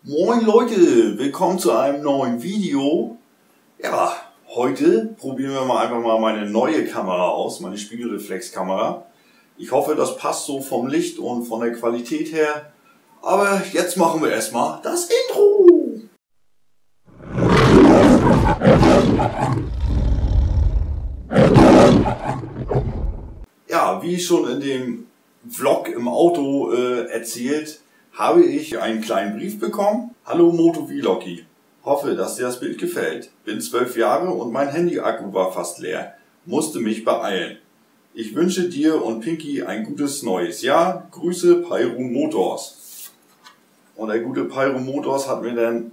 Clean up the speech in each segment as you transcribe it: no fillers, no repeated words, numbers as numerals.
Moin Leute, willkommen zu einem neuen Video. Ja, heute probieren wir einfach mal meine neue Kamera aus, meine Spiegelreflexkamera. Ich hoffe, das passt so vom Licht und von der Qualität her. Aber jetzt machen wir erstmal das Intro. Ja, wie schon in dem Vlog im Auto erzählt, habe ich einen kleinen Brief bekommen. Hallo Motovlogi, hoffe, dass dir das Bild gefällt. Bin 12 Jahre und mein Handy-Akku war fast leer. Musste mich beeilen. Ich wünsche dir und Pinky ein gutes neues Jahr. Grüße Pyro Motors. Und der gute Pyro Motors hat mir dann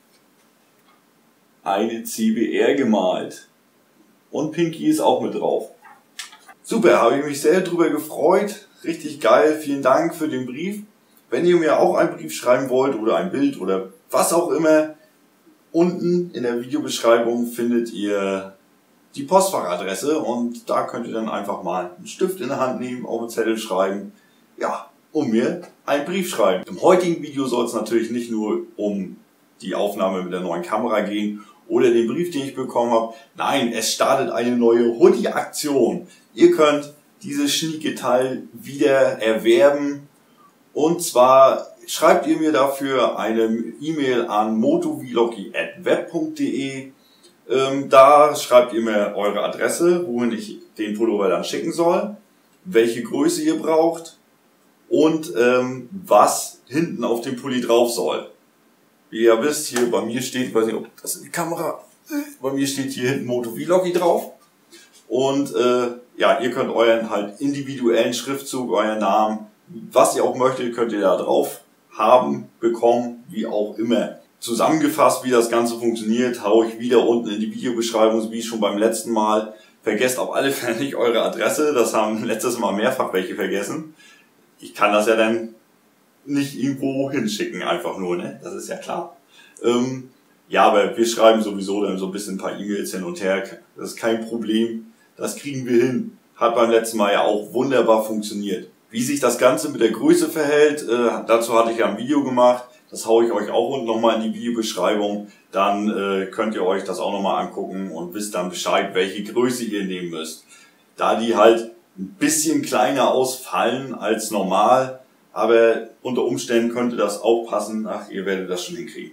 eine CBR gemalt. Und Pinky ist auch mit drauf. Super, habe ich mich sehr drüber gefreut. Richtig geil, vielen Dank für den Brief. Wenn ihr mir auch einen Brief schreiben wollt oder ein Bild oder was auch immer, unten in der Videobeschreibung findet ihr die Postfachadresse und da könnt ihr dann einfach mal einen Stift in der Hand nehmen, auf einen Zettel schreiben, ja, und mir einen Brief schreiben. Im heutigen Video soll es natürlich nicht nur um die Aufnahme mit der neuen Kamera gehen oder den Brief, den ich bekommen habe. Nein, es startet eine neue Hoodie-Aktion. Ihr könnt dieses schnieke Teil wieder erwerben. Und zwar schreibt ihr mir dafür eine E-Mail an motovlogi@web.de. Da schreibt ihr mir eure Adresse, wohin ich den Pullover dann schicken soll, welche Größe ihr braucht und was hinten auf dem Pulli drauf soll. Wie ihr wisst, hier bei mir steht, ich weiß nicht, ob das in die Kamera, bei mir steht hier hinten Motovlogi drauf. Und ja, ihr könnt euren halt individuellen Schriftzug, euren Namen, was ihr auch möchtet, könnt ihr da drauf haben, bekommen, wie auch immer. Zusammengefasst, wie das Ganze funktioniert, haue ich wieder unten in die Videobeschreibung, wie schon beim letzten Mal. Vergesst auf alle Fälle nicht eure Adresse, das haben letztes Mal mehrfach welche vergessen. Ich kann das ja dann nicht irgendwo hinschicken, einfach nur, ne? Das ist ja klar. Ja, aber wir schreiben sowieso dann so ein bisschen ein paar E-Mails hin und her. Das ist kein Problem, das kriegen wir hin. Hat beim letzten Mal ja auch wunderbar funktioniert. Wie sich das Ganze mit der Größe verhält, dazu hatte ich ja ein Video gemacht. Das haue ich euch auch unten nochmal in die Videobeschreibung. Dann könnt ihr euch das auch nochmal angucken und wisst dann Bescheid, welche Größe ihr nehmen müsst. Da die halt ein bisschen kleiner ausfallen als normal, aber unter Umständen könnte das auch passen. Ach, ihr werdet das schon hinkriegen.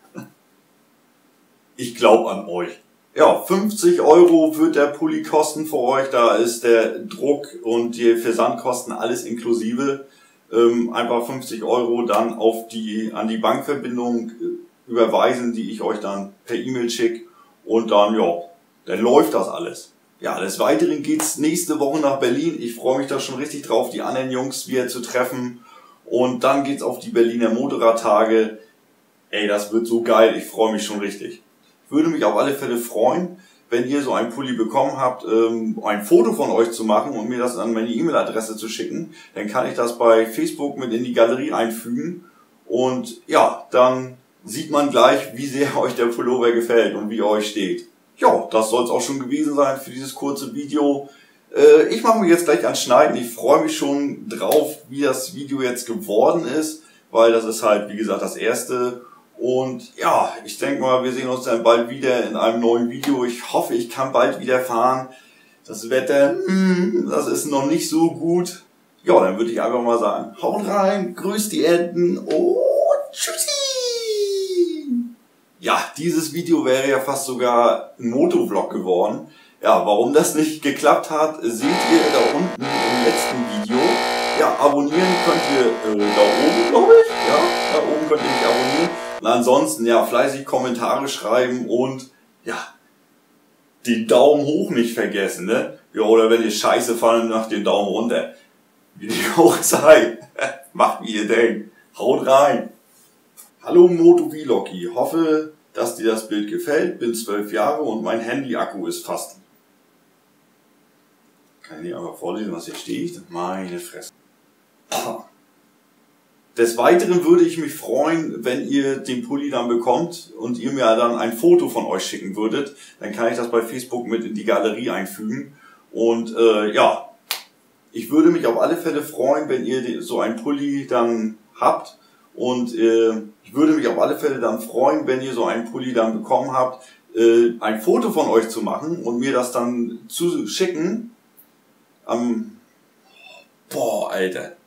Ich glaube an euch. Ja, 50 € wird der Pulli kosten für euch. Da ist der Druck und die Versandkosten alles inklusive. Einfach 50 € dann an die Bankverbindung überweisen, die ich euch dann per E-Mail schicke. Und dann, ja, dann läuft das alles. Ja, des Weiteren geht's nächste Woche nach Berlin. Ich freue mich da schon richtig drauf, die anderen Jungs wieder zu treffen. Und dann geht's auf die Berliner Motorradtage. Ey, das wird so geil. Ich freue mich schon richtig. Würde mich auf alle Fälle freuen, wenn ihr so einen Pulli bekommen habt, ein Foto von euch zu machen und mir das an meine E-Mail-Adresse zu schicken. Dann kann ich das bei Facebook mit in die Galerie einfügen. Und ja, dann sieht man gleich, wie sehr euch der Pullover gefällt und wie er euch steht. Ja, das soll es auch schon gewesen sein für dieses kurze Video. Ich mache mich jetzt gleich ans Schneiden. Ich freue mich schon drauf, wie das Video jetzt geworden ist, weil das ist halt, wie gesagt, das erste. Und ja, ich denke mal, wir sehen uns dann bald wieder in einem neuen Video. Ich hoffe, ich kann bald wieder fahren. Das Wetter, das ist noch nicht so gut. Ja, dann würde ich einfach mal sagen, haut rein, grüßt die Enten und tschüssi! Ja, dieses Video wäre ja fast sogar ein Motovlog geworden. Ja, warum das nicht geklappt hat, seht ihr da unten im letzten Video. Ja, abonnieren könnt ihr da oben, glaube ich. Ja, da oben könnt ihr mich abonnieren. Und ansonsten, ja, fleißig Kommentare schreiben und, ja, den Daumen hoch nicht vergessen, ne? Ja, oder wenn ihr Scheiße fallen, macht den Daumen runter. Wie die auch sei. Macht wie ihr denkt. Haut rein. Hallo Motovlogi, hoffe, dass dir das Bild gefällt. Bin 12 Jahre und mein Handy-Akku ist fast. Kann ich nicht einfach vorlesen, was hier steht? Meine Fresse. Des Weiteren würde ich mich freuen, wenn ihr den Pulli dann bekommt und ihr mir dann ein Foto von euch schicken würdet. Dann kann ich das bei Facebook mit in die Galerie einfügen. Und ja, ich würde mich auf alle Fälle freuen, wenn ihr so einen Pulli dann habt Und ich würde mich auf alle Fälle dann freuen, wenn ihr so einen Pulli dann bekommen habt, ein Foto von euch zu machen und mir das dann zu schicken. Boah, Alter.